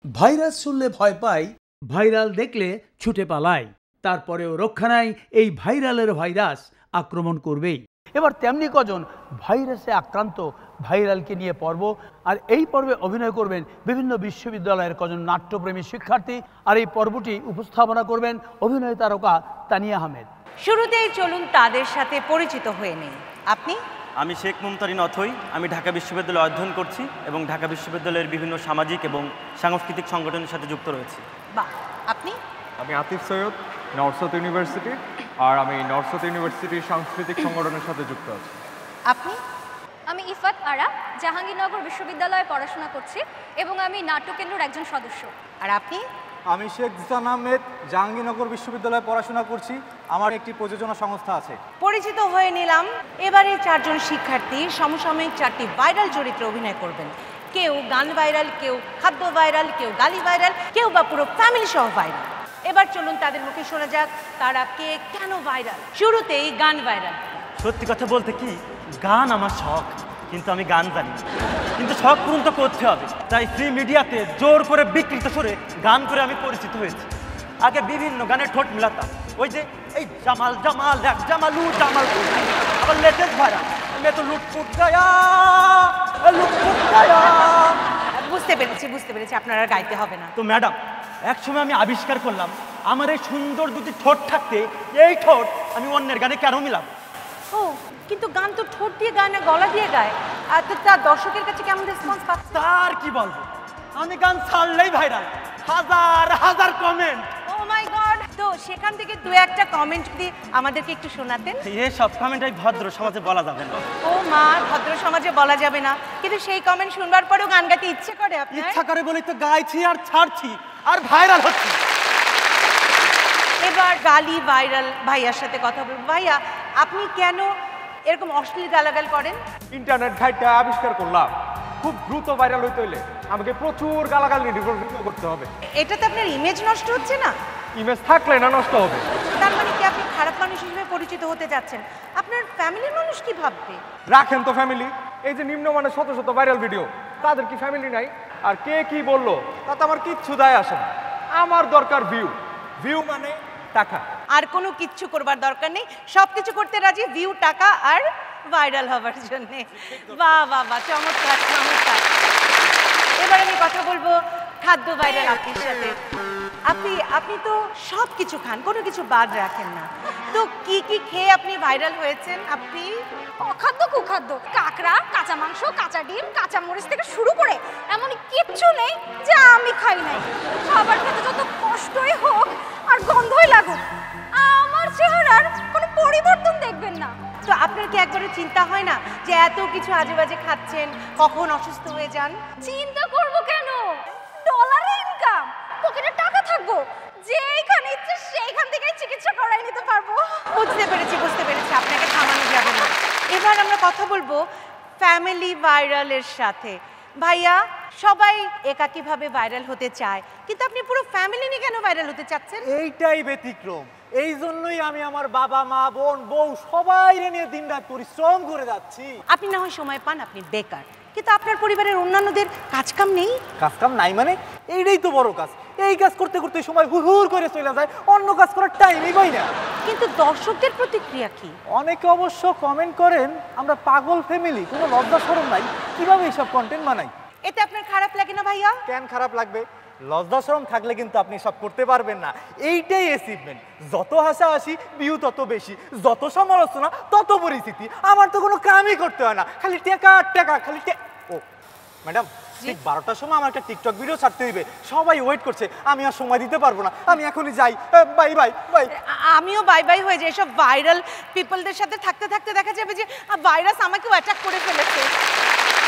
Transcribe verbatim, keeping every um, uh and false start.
Virus শুনলে ভয় পাই, viral দেখলে ছুটে পালাই, তারপরেও রক্ষা নাই, এই ভাইরালের ভাইরাস আক্রমণ করবেই। এবার তেমনি কজন ভাইরাসে আক্রান্ত ভাইরালকে নিয়ে পর্ব, আর এই পর্বে অভিনয় করবেন বিভিন্ন বিশ্ববিদ্যালয়ের কজন নাট্যপ্রেমী শিক্ষার্থী, আর এই পর্বটি উপস্থাপনা করবেন অভিনয় তারকা তানিয়া আহমেদ। শুরুতেই চলুন তাদের সাথে পরিচিত হয়ে নেই। আপনি? আমি শেখ মুমতারিন অথই, আমি ঢাকা বিশ্ববিদ্যালয়ে অধ্যয়ন করছি এবং ঢাকা বিশ্ববিদ্যালয়ের বিভিন্ন সামাজিক এবং সাংস্কৃতিক সংগঠনের সাথে যুক্ত রয়েছি। বাহ, আপনি? আমি Atif Syed, North South University, আর আমি নর্থ সাউথ ইউনিভার্সিটির সাংস্কৃতিক সংগঠনের সাথে যুক্ত আছি। আপনি? আমি ইফাত আরা, জাহাঙ্গীরনগর বিশ্ববিদ্যালয়ে পড়াশোনা করছি এবং আমি নাট্যকেন্দ্রের একজন সদস্য। আর আপনি? আমি শেখ জিসান আহমেদ, জাহাঙ্গীরনগর বিশ্ববিদ্যালয়ে পড়াশোনা করছি, আমার একটি প্রযোজনা সংস্থা আছে। পরিচিত হয়ে নিলাম। এবারে চারজন শিক্ষার্থী সমসাময়িক চারটি ভাইরাল চরিত্রে অভিনয় করবেন। কেউ গান ভাইরাল, কেউ খাদ্য ভাইরাল, কেউ গালি ভাইরাল, কেউ বা পুরো ফ্যামিলি সহ ভাইরাল। এবার চলুন তাদের মুখে শোনা যাক তারা কে কেন ভাইরাল। শুরুতেই গান ভাইরাল। সত্যি কথা বলতে কি, গান আমার শখ, কিন্তু আমি গান জানি না, কিন্তু শখ পূরণ তো করতে হবে, তাই ফ্রি মিডিয়াতে জোর করে বিকৃত করে গান করে আমি পরিচিত হয়েছি। আগে বিভিন্ন গানের ঠোঁট মিলাতাম, ওই যে এই জামাল জামাল এক জামালু জামাল, আবার লেটেস্ট ভাইরাল মে তো লুটপুট গায়া লুটপুট গায়া। বুঝতে পেরেছি বুঝতে পেরেছি আপনারা গাইতে হবে না। তো ম্যাডাম, এক সময় আমি আবিষ্কার করলাম আমার এই সুন্দর দুটি ঠোঁট থাকতে এই ঠোঁট আমি অন্যের গানে কেন মিলাম। ও, কিন্তু গান তো ঠোঁট দিয়ে গায় না, গলা দিয়ে গায়। আর তো তার দর্শকের কাছে কেমন রেসপন্স পাচ্ছে? তার কি বলবো, আমি গান ছাড়লেই ভাইরাল, হাজার হাজার কমেন্ট। ও মাই গড! তো সেখান থেকে দু একটা কমেন্ট দিয়ে আমাদেরকে একটু শোনাতেন। এই সব কমেন্ট এই ভদ্র সমাজে বলা যাবে না। ও মা, ভদ্র সমাজে বলা যাবে না, কিন্তু সেই কমেন্ট শুনবার পরেও গান গাইতে ইচ্ছে করে আপনার? ইচ্ছা করে বলেই তো গাইছি আর ছাড়ছি আর ভাইরাল হচ্ছি। এবার গালি ভাইরাল ভাইয়ার সাথে কথা বলবো। ভাইয়া, আপনি কেন এরকম অশ্লীল গালাগাল করেন? ইন্টারনেট ঘাটটা আবিষ্কার করলাম, খুব দ্রুত ভাইরাল হইতে হলে আমাকে প্রচুর গালাগাল নির্ভর করতে হবে। এটাতে আপনার ইমেজ নষ্ট হচ্ছে না? ইমেজ থাকলে না নষ্ট হবে। তার মানে কি আপনি খারাপ মানুষ হিসেবে পরিচিত হতে যাচ্ছেন? আপনার ফ্যামিলির মানুষ কি ভাববে? রাখেন তো ফ্যামিলি, এই যে নিম্নমানের শত শত ভাইরাল ভিডিও, তাদের কি ফ্যামিলি নাই? আর কে কি বললো তাতে আমার কিচ্ছু দায় আসে না, আমার দরকার ভিউ। ভিউ মানে টাকা, আর কোনো কিচ্ছু করবার দরকার নেই, সব কিছু করতে রাজি ভিউ, টাকা আর ভাইরাল হবার জন্য। বাহ বাহ বাহ, চমৎকার চমৎকার। এবার আমি কথা বলবো খাদ্য ভাইরাল আপনার সাথে। আপনি আপনি তো সব কিছু খান, কোনো কিছু বাদ রাখেন না, তো কি কি খেয়ে আপনি ভাইরাল হয়েছেন? আপনি অখাদ্য কুখাদ্য, কাঁকড়া, কাঁচা মাংস, কাঁচা ডিম, কাঁচা মরিচ থেকে শুরু করে এমন কিচ্ছু নেই যা আমি খাই নাই। খাবার খেতে যত কষ্টই হোক আর গন্ধই লাগুক, আমার চেহারার কোনো পরিবর্তন দেখবেন না। তো আপনার কি একবারও চিন্তা হয় না যে এত কিছু আজে বাজে খাচ্ছেন, কখন অসুস্থ হয়ে যান? চিন্তা করব কেন? ডলারে ইনকাম, পকেটে টাকা থাকবো, যেখানে ইচ্ছে সেইখান থেকেই চিকিৎসা করাই নিতে পারবো। বুঝতে পেরেছি বুঝতে পেরেছি আপনাকে থামানো যাবে না। এবার আমরা কথা বলবো ফ্যামিলি ভাইরালের সাথে। ভাইয়া, সবাই একাকীভাবে ভাইরাল হতে চায়, কিন্তু আপনি পুরো ফ্যামিলি নিয়ে কেন ভাইরাল হতে চাচ্ছেন? এইটাই ব্যতিক্রম, এই জন্যই আমি আমার বাবা মা বোন বউ সবাই নিয়ে দিনরাত পরিশ্রম করে যাচ্ছি। আপনি না হয় সময় পান, আপনি বেকার, কিন্তু আপনার পরিবারের অন্যান্যদের কাজ কাম নেই? কাজ কাম নাই মানে? এইটাই তো বড় কাজ, এই কাজ করতে করতে সময় হুড় করে চলে যায়, অন্য কাজ করার টাইমই পাই না। কিন্তু দর্শকদের প্রতিক্রিয়া কি? অনেকে অবশ্য কমেন্ট করেন আমরা পাগল ফ্যামিলি, কোনো লজ্জা শরম নাই, কিভাবে এইসব কন্টেন্ট বানাই। এতে আপনার খারাপ লাগে না ভাইয়া? কেন খারাপ লাগবে? লজ্জা শরম থাকলে কিন্তু আপনি সব করতে পারবেন না, এইটাই অ্যাচিভমেন্ট। যত হাসাহাসি ভিউ তত বেশি, যত সমালোচনা তত পরিস্থিতি। আমার তো কোনো কামই করতে হয় না, খালি টেকা টাকা খালি। ও ম্যাডাম, ঠিক বারোটার সময় আমার একটা টিকটক ভিডিও ছাড়তে হইবে, সবাই ওয়েট করছে, আমি আর সময় দিতে পারবো না, আমি এখনই যাই। Bye bye bye. আমিও বাই বাই হয়ে যাই। সব ভাইরাল পিপলদের সাথে থাকতে থাকতে দেখা যাবে যে ভাইরাস আমাকেও অ্যাটাক করে ফেলেছে।